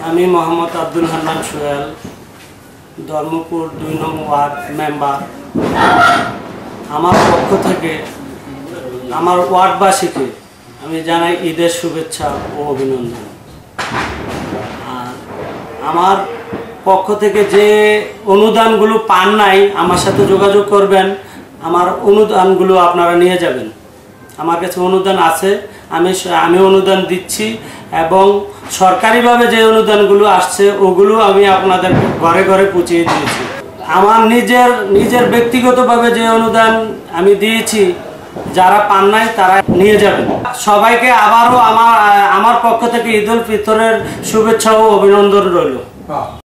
আমি মোহাম্মদ আব্দুল হান্নান সোহেল, ধর্মপুর 2 নং ward member. আমার পক্ষ থেকে আমার ওয়ার্ডবাসীকে আমি জানাই ঈদের শুভেচ্ছা ও অভিনন্দন। আর আমার পক্ষ থেকে যে অনুদানগুলো পান নাই আমার সাথে যোগাযোগ করবেন, আমার অনুদানগুলো আপনারা নিয়ে যাবেন। আমার কাছে অনুদান আছে, আমি অনুদান দিচ্ছি এবং সরকারিভাবে যে অনুদানগুলো আসছে ওগুলো আমি আপনাদের ঘরে ঘরে পৌঁছে দিয়েছি। আমার নিজের ব্যক্তিগতভাবে যে অনুদান আমি দিয়েছি, যারা পান নাই তারা নিয়ে যাবেন। সবাইকে আবারও আমার পক্ষ থেকে ঈদ উল ফিতরের শুভেচ্ছা ও অভিনন্দন রইল।